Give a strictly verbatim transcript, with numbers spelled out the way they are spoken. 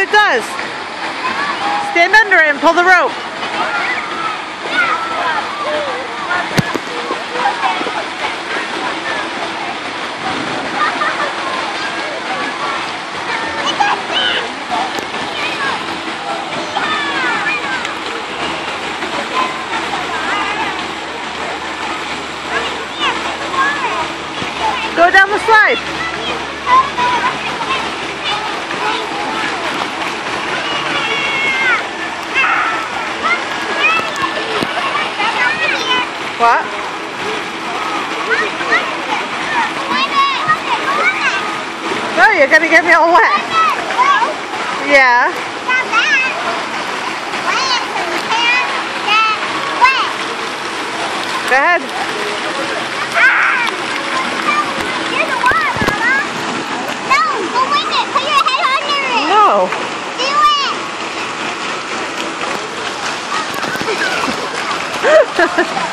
it does. Stand under it and pull the rope. Go down the slide. What? No, you're gonna get me all wet. Yeah. Go ahead. No. Do it.